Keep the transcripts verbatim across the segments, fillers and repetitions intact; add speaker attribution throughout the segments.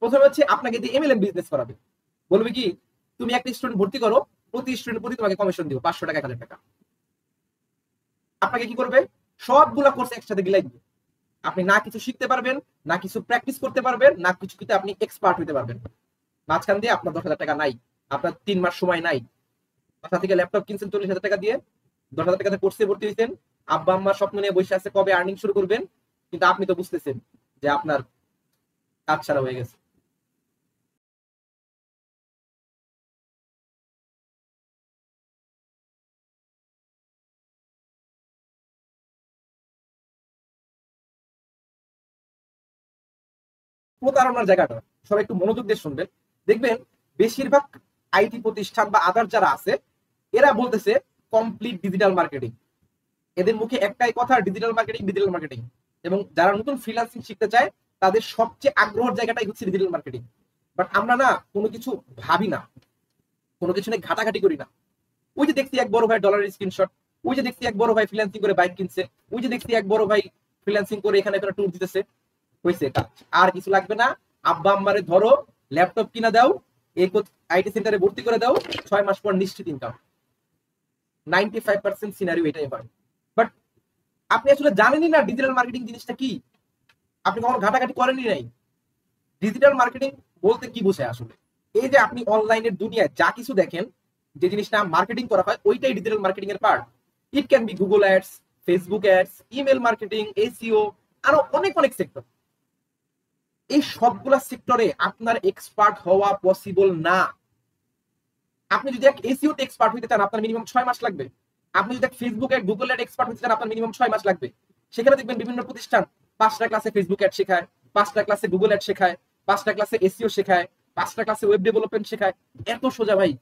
Speaker 1: প্রথমে হচ্ছে আপনাকে দিয়ে এমএলএম বিজনেস করাবে, বলবে কি তুমি একটা স্টুডেন্ট ভর্তি করো, প্রতি স্টুডেন্ট প্রতি তোমাকে কমিশন দিব পাঁচশো টাকা এক হাজার টাকা। আপনাকে কি করবে, সবগুলা কোর্স একসাথে গিলাই দিবে। আপনি না কিছু শিখতে পারবেন, না কিছু প্র্যাকটিস করতে পারবেন, না কিছু কিতে আপনি এক্সপার্ট হতে পারবেন। মাঝখান দিয়ে আপনার দশ হাজার টাকা নাই, আপনার তিন মাস সময় নাই। বাসা থেকে ল্যাপটপ কিনছেন চল্লিশ হাজার টাকা দিয়ে, দশ হাজার টাকাতে কোর্সে ভর্তি হয়েছেন, আব্বা আম্মার স্বপ্ন নিয়ে বসে আছে কবে আর্নিং শুরু করবেন, কিন্তু আপনি তো বুঝতেছেন যে আপনার কাজ ছাড়া হয়ে গেছে। প্রতারণার জায়গাটা সবাই একটু মনোযোগ দিয়ে শুনবেন। দেখবেন বেশিরভাগ আইটি প্রতিষ্ঠান বা আদার যারা আছে এরা বলতেছে কমপ্লিট ডিজিটাল মার্কেটিং। এদের মুখে একটাই কথা, ডিজিটাল মার্কেটিং ডিজিটাল মার্কেটিং। এবং যারা নতুন ফ্রিল্যান্সিং শিখতে চায় তাদের সবচেয়ে আগ্রহের জায়গাটাই হচ্ছে ডিজিটাল মার্কেটিং। বাট আমরা না কোনো কিছু ভাবি না, কোনো কিছু নিয়ে ঘাটাঘাটি করি না। ওই যে দেখছি এক বড় ভাই ডলারের স্ক্রিনশট, ওই যে দেখছি এক বড় ভাই ফ্রিল্যান্সিং করে বাইক কিনছে, ওই যে দেখছি এক বড় ভাই ফ্রিল্যান্সিং করে এখানে এখানে ট্যুর দিতেছে, হয়েছে কাজ। আর কিছু লাগবে না, আব্বা আম্মারে ধরো ল্যাপটপ কিনা দাও, এই আইটি সেন্টারে ভর্তি করে দাও, ছয় মাস পর নিশ্চিত income. Ninety five percent scenario এটাই হয়। বাট আপনি আসলে জানেনই না ডিজিটাল মার্কেটিং জিনিসটা কি, আপনি কখনো ঘাটাঘাটি করেনই নাই। ডিজিটাল মার্কেটিং বলতে কি বোঝায় আসলে? এই যে আপনি অনলাইনের দুনিয়ায় যা কিছু দেখেন, যে জিনিসটা মার্কেটিং করা হয়, ওইটাই ডিজিটাল মার্কেটিং এর part. It can be Google ads, Facebook ads, email marketing, SEO, আরো অনেক অনেক সেক্টর। এই সবগুলা সেক্টরে আপনার এক্সপার্ট হওয়া পসিবল না। আপনি যদি এক এসইও তে এক্সপার্ট হইতে চান আপনার মিনিমাম ছয় মাস লাগবে। আপনি যদি এক Facebook ad, Google ad expert হইতে চান আপনার মিনিমাম ছয় মাস লাগবে। সেখানে দেখবেন বিভিন্ন প্রতিষ্ঠান পাঁচটা ক্লাসে ফেসবুক অ্যাড শেখায়, পাঁচটা ক্লাসে গুগল অ্যাড শেখায়, পাঁচটা ক্লাসে এসইও শেখায়, পাঁচটা ক্লাসে ওয়েব ডেভেলপমেন্ট শেখায়। এত সোজা ভাই।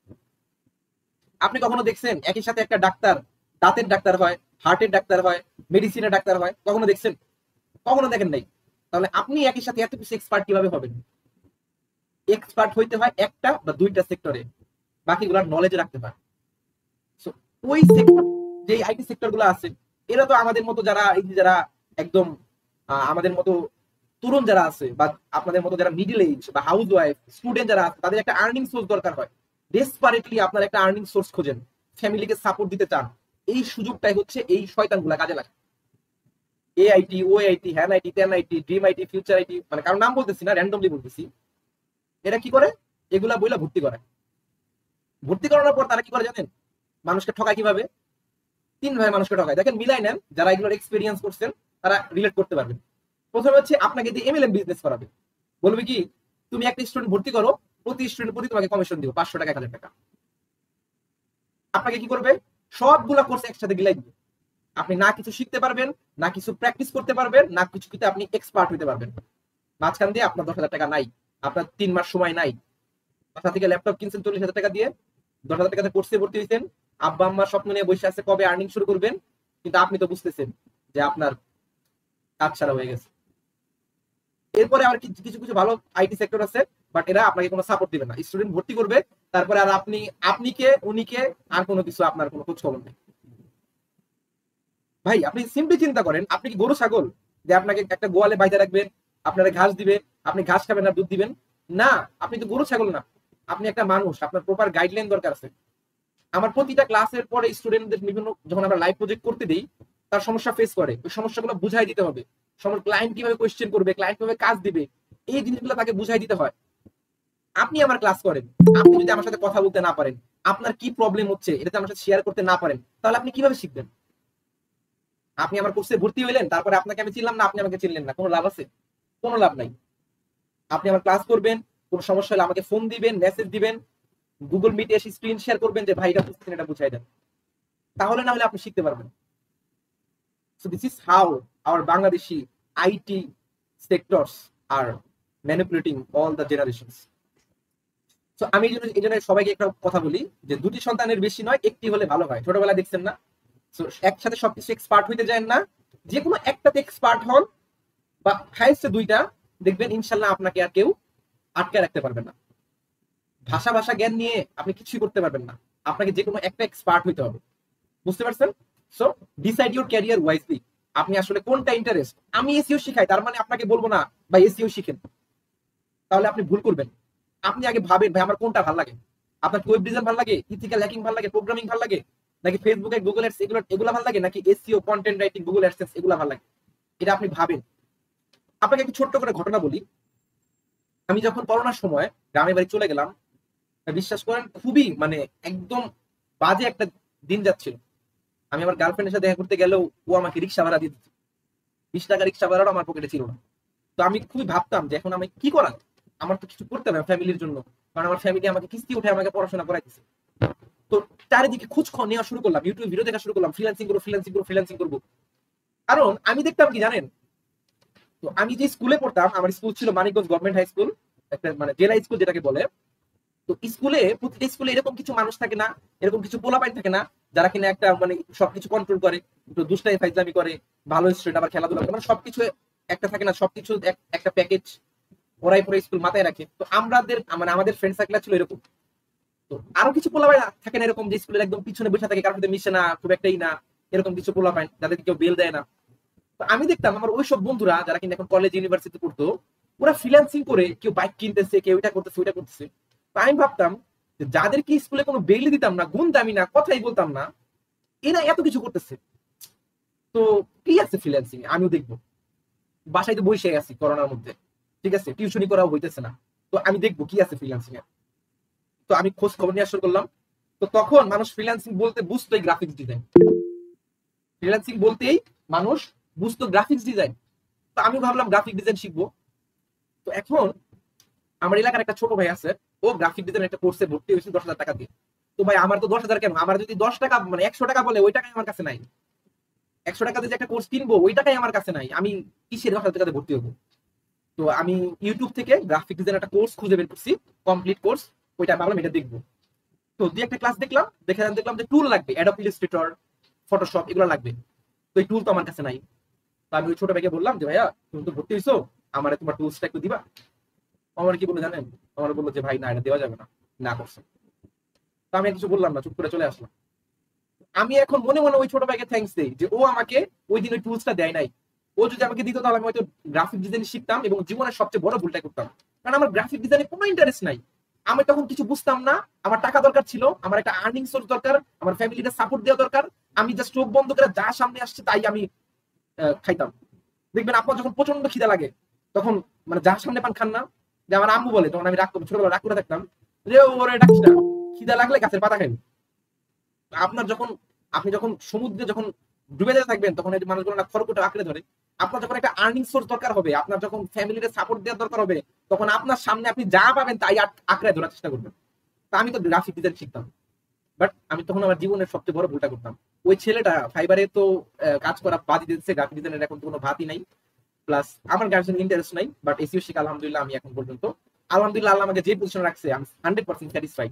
Speaker 1: আপনি কখনো দেখছেন একই সাথে একটা ডাক্তার দাঁতের ডাক্তার হয়, হার্টের ডাক্তার হয়, মেডিসিনের ডাক্তার হয়? কখনো দেখছেন? কখনো দেখেন নাই। তাহলে আপনি একই সাথে এত কিছু এক্সপার্ট কিভাবে হবেন? এক্সপার্ট হইতে হয় একটা বা দুইটা সেক্টরে, বাকিগুলোর নলেজ রাখতে হয়। সো ওই সেক্টর, যে আইটি সেক্টর গুলো আছে, এরা তো আমাদের মতো যারা এই যারা একদম আমাদের মতো তরুণ যারা আছে, বা আপনাদের মতো যারা মিডল এজ বা হাউস ওয়াইফ স্টুডেন্ট যারা আছে, তাদের একটা আর্নিং সোর্স দরকার হয়। ডেসপারেটলি আপনার একটা আর্নিং সোর্স খোঁজেন, ফ্যামিলিকে সাপোর্ট দিতে চান। এই সুযোগটাই হচ্ছে এই শয়তানগুলা কাজে লাগে। এআইটি, ওআইটি, হ্যান IT, ten IT, dream IT, future IT, মানে কারণ নাম বলতেছি না, র্যান্ডমলি বলতেছি। এরা কি করে? এগুলা বইলা ভর্তি করে। ভর্তি করানোর পর তারা কি করে জানেন? মানুষকে ঠকায় কিভাবে? তিন ভাবে মানুষকে ঠকায়। দেখেন, মিলাই নেন, যারা এগুলোর এক্সপিরিয়েন্স করছেন তারা রিলেট করতে পারবেন। প্রথমে হচ্ছে আপনাকে দিয়ে এমএলএম বিজনেস করাবে, বলবে কি তুমি একটা স্টুডেন্ট ভর্তি করো, প্রতি স্টুডেন্ট প্রতি তোমাকে কমিশন দিব পাঁচশো টাকা এক হাজার টাকা। আপনাকে কি করবে, সবগুলা কোর্স একসাথে গিলাই দিবে। আপনি না কিছু শিখতে পারবেন, না কিছু প্র্যাকটিস করতে পারবেন, না কিছু কিতে আপনি এক্সপার্ট হতে পারবেন। মাঝখান দিয়ে আপনার দশ হাজার টাকা নাই, আপনার তিন মাস সময় নাই। বাসা থেকে ল্যাপটপ কিনছেন চল্লিশ হাজার টাকা দিয়ে, দশ হাজার টাকাতে কোর্সে ভর্তি হয়েছেন, আব্বা আম্মার স্বপ্ন নিয়ে বসে আছে কবে আর্নিং শুরু করবেন, কিন্তু আপনি তো বুঝতেছেন যে আপনার কাজ ছাড়া হয়ে গেছে। এরপরে আবার কিছু কিছু কিছু ভালো আইটি সেক্টর আছে, বাট এরা আপনাকে কোনো সাপোর্ট দিবে না। স্টুডেন্ট ভর্তি করবে, তারপরে আর আপনি আপনি কে উনি কে আর কোনো কিছু আপনার কোনো খোঁজ খবর নেই। ভাই আপনি সিম্পলি চিন্তা করেন, আপনি কি গরু ছাগল যে আপনাকে একটা গোয়ালে বাইতে রাখবেন, আপনারা ঘাস দিবে, আপনি ঘাস খাবেন আর দুধ দিবেন? না, আপনি তো গরু ছাগল না, আপনি একটা মানুষ। আপনার প্রপার গাইডলাইন দরকার আছে। আমার প্রতিটা ক্লাসের পরে স্টুডেন্টদের বিভিন্ন যখন আমরা লাইভ প্রজেক্ট করতে দিই, তার সমস্যা ফেস করে, ওই সমস্যাগুলো বুঝাই দিতে হবে। সময় ক্লায়েন্ট কিভাবে কোয়েশ্চেন করবে, ক্লায়েন্ট কিভাবে কাজ দিবে, এই জিনিসগুলো তাকে বুঝাই দিতে হয়। আপনি আমার ক্লাস করেন, আপনি যদি আমার সাথে কথা বলতে না পারেন, আপনার কি প্রবলেম হচ্ছে এটা আমার সাথে শেয়ার করতে না পারেন, তাহলে আপনি কিভাবে শিখবেন? আপনি আমার কোর্সে ভর্তি হইলেন, তারপরে আপনাকে আমি চিনলাম না, আপনি আমাকে চিনলেন না, কোনো লাভ আছে? কোনো লাভ নাই। আপনি আমার ক্লাস করবেন, কোনো সমস্যা হলে আমাকে ফোন দিবেন, মেসেজ দিবেন, গুগল মিটে এসে স্ক্রিন শেয়ার করবেন যে ভাই এটা বুঝছেন, এটা বুঝাই দেন। তাহলে না হলে আপনি শিখতে পারবেন। So this is how our Bangladeshi I T sectors are manipulating all the generations. So আমি এই জন্য সবাইকে একটা কথা বলি যে দুটি সন্তানের বেশি নয়, একটি হলে ভালো হয়। ছোটবেলায় দেখছেন না, সো একসাথে সবকিছু এক্সপার্ট হইতে যায় না, যে কোনো একটাতে এক্সপার্ট হন, বা হাইস্ট দুইটা, দেখবেন ইনশাল্লাহ আপনাকে আর কেউ আটকে রাখতে পারবে না। ভাষা ভাষা জ্ঞান নিয়ে আপনি কিছুই করতে পারবেন না, আপনাকে যে কোনো একটা এক্সপার্ট হইতে হবে। বুঝতে পারছেন? So decide your career wisely. আপনি আসলে কোনটা ইন্টারেস্ট। আমি এসইও শিখাই, তার মানে আপনাকে বলবো না ভাই এসইও শিখেন। তাহলে আপনি ভুল করবেন। আপনি আগে ভাবেন ভাই আমার কোনটা ভালো লাগে। আপনার ওয়েব ডিজাইন ভালো লাগে, ইথিক্যাল হ্যাকিং ভালো লাগে, প্রোগ্রামিং ভালো লাগে, নাকি ফেসবুকে গুগল অ্যাডস এগুলো এগুলো ভালো লাগে, নাকি SEO content writing Google AdSense এগুলো ভালো লাগে। এটা আপনি ভাবেন। আপনাকে একটু ছোট্ট করে ঘটনা বলি। আমি যখন করোনার সময় গ্রামের বাড়ি চলে গেলাম, বিশ্বাস করেন খুবই মানে একদম বাজে একটা দিন যাচ্ছিল। আমি আমার গার্লফ্রেন্ডের সাথে দেখা করতে গেলেও ও আমাকে রিক্সা ভাড়া দিয়ে দিচ্ছে, বিশ টাকা রিক্সা ভাড়াও আমার পকেটে ছিল না। তো আমি খুবই ভাবতাম যে এখন আমি কি করার, আমার তো কিছু করতে হবে ফ্যামিলির জন্য, কারণ আমার ফ্যামিলি আমাকে কিস্তি উঠে আমাকে পড়াশোনা করাইতেছে। তো চারিদিকে খোঁজ নেওয়া শুরু করলাম, ইউটিউব ভিডিও দেখা শুরু করলাম, ফ্রিল্যান্সিং করবো ফ্রিল্যান্সিং করবো ফ্রিল্যান্সিং করবো। কারণ আমি দেখতাম কি জানেন, তো আমি যে স্কুলে পড়তাম, আমার স্কুল ছিল মানিকগঞ্জ গভর্নমেন্ট হাই স্কুল, একটা মানে জেলা স্কুল যেটাকে বলে। তো স্কুলে প্রতিটা স্কুলে এরকম কিছু মানুষ থাকে না, এরকম কিছু পোলাপাইন থাকে না যারা কিনা একটা মানে সবকিছু কন্ট্রোল করে, একটু দুষ্টাই ফাইজলামি করে, ভালো স্টুডেন্ট আবার খেলাধুলা করে, মানে সবকিছু একটা থাকে না, সবকিছু একটা প্যাকেজ ওরাই পুরো স্কুল মাথায় রাখে। তো আমাদের মানে আমাদের ফ্রেন্ড সার্কেল ছিল এরকম। তো আরো কিছু পোলাপাইন থাকে না এরকম, যে স্কুলের একদম পিছনে বসে থাকে, কারোর সাথে মিশে না, খুব একটাই না, এরকম কিছু পোলাপাইন যাদের কেউ বেল দেয় না। তো আমি দেখতাম আমার ওইসব বন্ধুরা যারা কিন্তু এখন কলেজ ইউনিভার্সিটি পড়তো, ওরা ফ্রিল্যান্সিং করে কেউ বাইক কিনতেছে, কেউ এটা করতেছে ওইটা করতেছে। তো আমি ভাবতাম যে যাদেরকে স্কুলে কোনো বেলি দিতাম না, গুণ দামি না, কথাই বলতাম না, এরা এত কিছু করতেছে। তো কি আছে ফ্রিল্যান্সিং, আমিও দেখবো। বাসায় তো বসে আছি করোনার মধ্যে, ঠিক আছে, টিউশনি করাও হইতেছে না, তো আমি দেখবো কি আছে ফ্রিল্যান্সিং এ। তো আমি খোঁজ খবর নিয়ে শুরু করলাম। তো তখন মানুষ ফ্রিল্যান্সিং বলতে বুঝতো গ্রাফিক্স ডিজাইন, ফ্রিল্যান্সিং বলতেই মানুষ বুঝতো গ্রাফিক্স ডিজাইন। তো আমি ভাবলাম গ্রাফিক ডিজাইন শিখবো। তো এখন আমার এলাকার একটা ছোট ভাই আছে, ও গ্রাফিক ডিজাইন একটা কোর্সে ভর্তি হয়েছে দশ হাজার টাকা দিয়ে। তো ভাই আমার তো দশ হাজার কেন, আমার যদি দশ টাকা মানে একশো টাকা বলে ওই টাকাই আমার কাছে নাই, একশো টাকা দিয়ে একটা কোর্স কিনবো ওই টাকাই আমার কাছে নাই, আমি কিসের দশ হাজার টাকাতে ভর্তি হবো। তো আমি ইউটিউব থেকে গ্রাফিক ডিজাইন একটা কোর্স খুঁজে বের করছি, কমপ্লিট কোর্স, ওইটা ভাবলাম এটা দেখবো। তো দিয়ে একটা ক্লাস দেখলাম, দেখে দেখলাম যে টুল লাগবে, অ্যাডোব ইলাস্ট্রেটর, ফটোশপ এগুলো লাগবে। তো এই টুল তো আমার কাছে নাই। তো আমি ওই ছোট ভাইকে বললাম যে ভাইয়া তুমি তো ভর্তি হইছো, আমার তোমার টুলসটা একটু দিবা। আমার কি বলে জানেন, আমার বললো যে ভাই না এটা দেওয়া যাবে না, না করছে। তো আমি কিছু বললাম না, চুপ করে চলে আসলাম। আমি এখন মনে মনে ওই ছোট ভাইকে থ্যাঙ্কস দেই যে ও আমাকে ওই দিন ওই টুলসটা দেয় নাই। ও যদি আমাকে দিত তাহলে আমি হয়তো গ্রাফিক ডিজাইন শিখতাম এবং জীবনের সবচেয়ে বড় ভুলটা করতাম, কারণ আমার গ্রাফিক ডিজাইনে কোনো ইন্টারেস্ট নাই। আমি তখন কিছু বুঝতাম না, আমার টাকা দরকার ছিল, আমার একটা আর্নিং সোর্স দরকার, আমার ফ্যামিলিটা সাপোর্ট দেওয়া দরকার। আমি জাস্ট চোখ বন্ধ করে যা সামনে আসছে তাই আমি খাইতাম। দেখবেন আপনার যখন প্রচন্ড খিদা লাগে তখন মানে যার সামনে পান খান না, যে আমার আম্মু বলে, তখন আমি রাগ ছোটবেলা রাগ করে থাকতাম যে ওরে ডাকছি না, খিদা লাগলে গাছের পাতা খাইব। আপনার যখন আপনি যখন সমুদ্রে যখন ডুবে যেতে থাকবেন তখন এই মানুষগুলো না খড়কুটো আঁকড়ে ধরে। আপনার যখন একটা আর্নিং সোর্স দরকার হবে, আপনার যখন ফ্যামিলিতে সাপোর্ট দেওয়ার দরকার হবে, তখন আপনার সামনে আপনি যা পাবেন তাই আঁকড়ে ধরার চেষ্টা করবেন। তা আমি তো গ্রাফিক ডিজাইন শিখতাম, বাট আমি তখন আমার জীবনের সবচেয়ে বড় ভুলটা করতাম। ওই ছেলেটা ফাইবারে তো কাজ করা বাদ দিতেছে, গ্রাফিক ডিজাইনের এখন কোনো ভাতই নাই, প্লাস আমার গার্জেন ইন্টারেস্ট নাই। বাট এসইও শিখে আলহামদুলিল্লাহ আমি এখন পর্যন্ত আলহামদুলিল্লাহ আল্লাহ আমাকে যে পজিশনে রাখছে আমি হান্ড্রেড পার্সেন্ট স্যাটিসফাইড।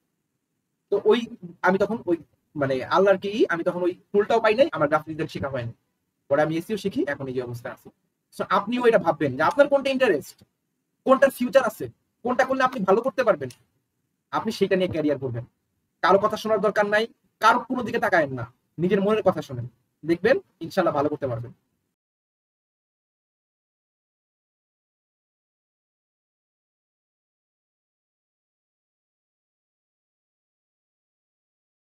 Speaker 1: তো ওই আমি তখন ওই মানে আল্লাহর কি আমি তখন ওই টুলটাও পাই নাই, আমার গ্রাফিক ডিজাইন শেখা হয়নি, পরে আমি এসইও শিখি এখন এই যে অবস্থা আছে। সো আপনিও এটা ভাববেন যে আপনার কোনটা ইন্টারেস্ট, কোনটার ফিউচার আছে, কোনটা করলে আপনি ভালো করতে পারবেন, আপনি সেটা নিয়ে ক্যারিয়ার করবেন। কারো কথা শোনার দরকার নাই, কারো কোনো দিকে তাকায়েন না, নিজের মনের কথা শোনেন, দেখবেন ইনশাল্লাহ ভালো করতে পারবেন।